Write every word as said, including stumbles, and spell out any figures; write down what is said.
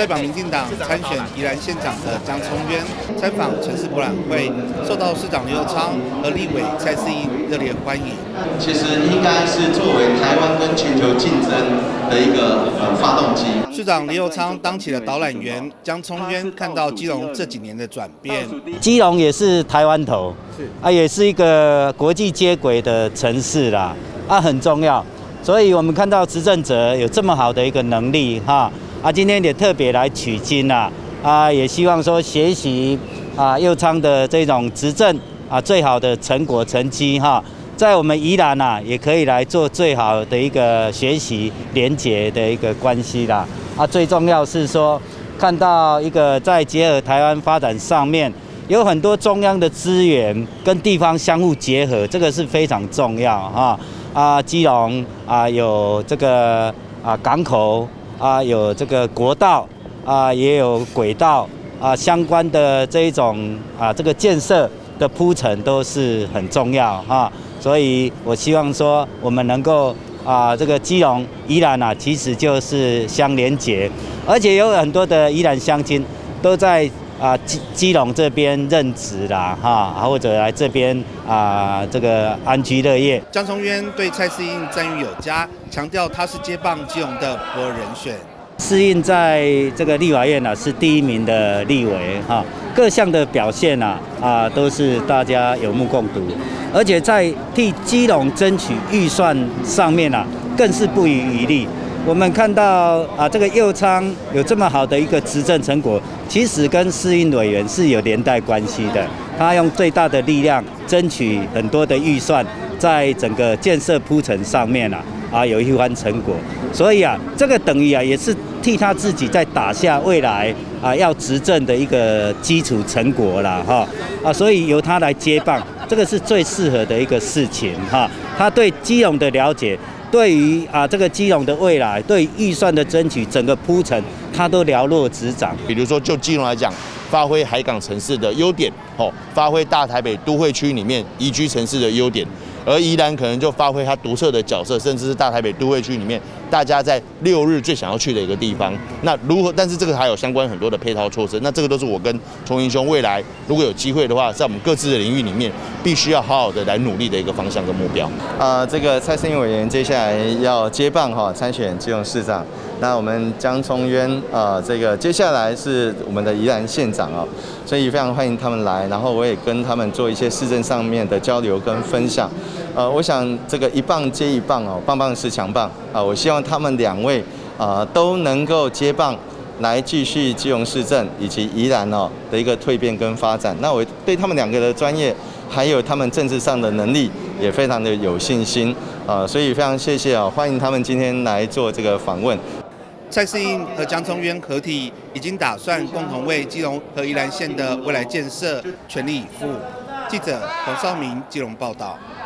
代表民进党参选宜兰县长的江聪渊参访城市博览会，受到市长刘昌和立委蔡适应热烈欢迎。 其实应该是作为台湾跟全球竞争的一个呃发动机。 市长刘昌当起了导览员，江聪渊看到基隆这几年的转变。 基隆也是台湾头，啊，也是一个国际接轨的城市啦，啊，很重要。所以我们看到执政者有这么好的一个能力哈。 啊，今天也特别来取经啦，啊，也希望说学习啊右昌的这种执政啊最好的成果成绩哈，在我们宜兰啊也可以来做最好的一个学习连结的一个关系啦。啊，最重要是说看到一个在结合台湾发展上面有很多中央的资源跟地方相互结合，这个是非常重要哈。啊，基隆啊有这个啊港口。 啊，有这个国道啊，也有轨道啊，相关的这一种啊，这个建设的铺陈都是很重要哈。所以我希望说，我们能够啊，这个基隆、宜兰啊，其实就是相连结，而且有很多的宜兰乡亲都在啊基基隆这边任职啦哈，或者来这边啊这个安居乐业。 江聪渊对蔡适应赞誉有加，强调他是接棒基隆的不二人选。 适应在这个立法院啊是第一名的立委哈，各项的表现啊啊都是大家有目共睹，而且在替基隆争取预算上面啊更是不遗余力。 我们看到啊，这个右昌有这么好的一个执政成果，其实跟适应委员是有连带关系的。他用最大的力量争取很多的预算，在整个建设铺陈上面啊，啊有一番成果。所以啊，这个等于啊也是替他自己在打下未来啊要执政的一个基础成果啦，哈啊，所以由他来接棒，这个是最适合的一个事情哈。他对基隆的了解。 对于啊这个基隆的未来，对预算的争取，整个铺陈，他都了若指掌。 比如说，就基隆来讲，发挥海港城市的优点，哦，发挥大台北都会区里面宜居城市的优点，而宜兰可能就发挥它独特的角色，甚至是大台北都会区里面大家在六日最想要去的一个地方。那如何？但是这个还有相关很多的配套措施，那这个都是我跟崇英兄未来如果有机会的话，在我们各自的领域里面，必须要好好的来努力的一个方向跟目标。 呃，这个蔡适应委员接下来要接棒哈参选基隆市长，那我们江聪渊啊、呃，这个接下来是我们的宜兰县长哦，所以非常欢迎他们来，然后我也跟他们做一些市政上面的交流跟分享。呃，我想这个一棒接一棒哦，棒棒是强棒啊、呃，我希望他们两位啊、呃、都能够接棒。 来继续基隆市政以及宜兰哦的一个蜕变跟发展，那我对他们两个的专业，还有他们政治上的能力，也非常的有信心啊、呃，所以非常谢谢啊，欢迎他们今天来做这个访问。 蔡适应和江聪渊合体，已经打算共同为基隆和宜兰县的未来建设全力以赴。记者黄少明基隆报道。